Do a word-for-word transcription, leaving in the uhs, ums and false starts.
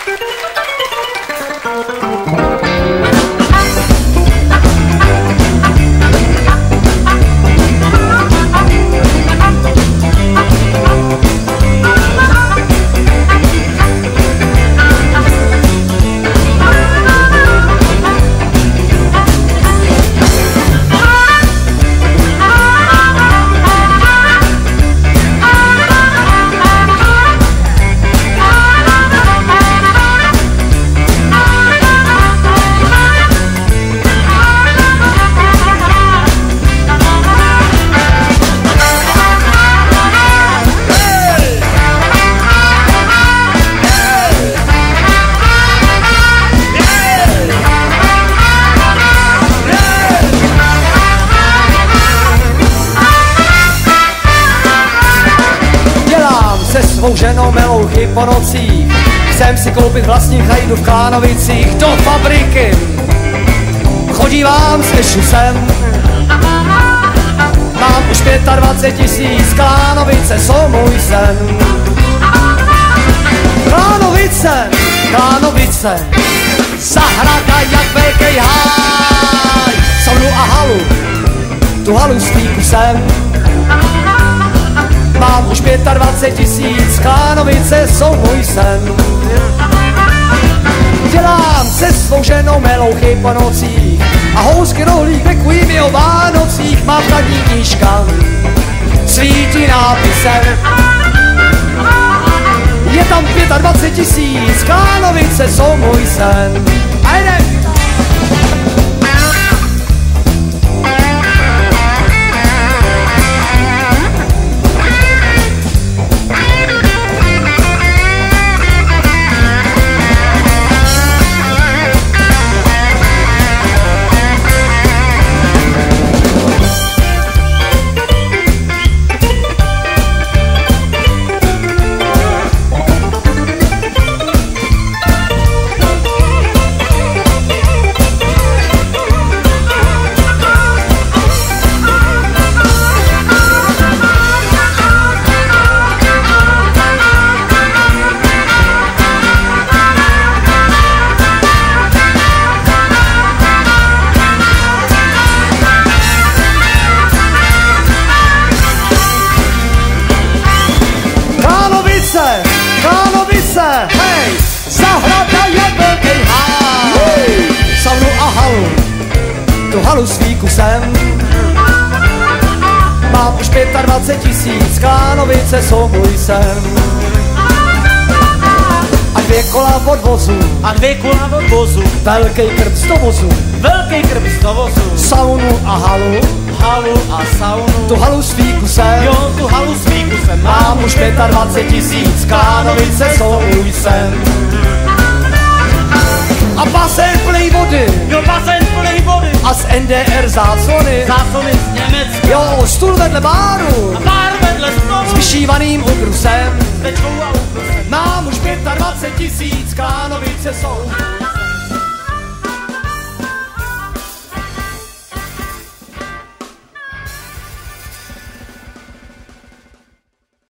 Svou ženou melouchy po nocích, chcem si koupit vlastní chajdu v Klánovicích. Do fabriky chodívám s ešusem, mám už dvacet pět tisíc, Klánovice jsou můj sen. Klánovice, Klánovice, zahrada jak velký háj, saunu a halu, tu halu s fíkusem. Mám už dvacet pět tisíc, Klánovice jsou můj sen. Dělám se svou ženou melouchy po nocích a housky rohlík pekují mi o Vánocích. Mám tady knížka, svítí nápisem, je tam dvacet pět tisíc, Klánovice jsou můj sen. A jdem! Klánovice, hej, zahrada je velký háj, saunu a halu, tu halu s fíkusem. Mám už dvacet pět tisíc, Klánovice jsou můj sen. A dvě kola od vozu, a dvě kola od vozu, velký krb z dovozu, velký krb z dovozu, saunu a halu, halu a saunu, tu halu s fíkusem. jo, tu halu s fíkusem. Mám už dvacet pět tisíc, Klánovice jsou můj sen. A basén plný vody, jo, basén plný vody, a z N D R záclony, záclony z Německa, jo, stůl vedle báru, a pár vedle stolu, s vyšívaným ubrusem. s tečkou a ubrusem. Mám už dvacet pět tisíc, Klánovice jsou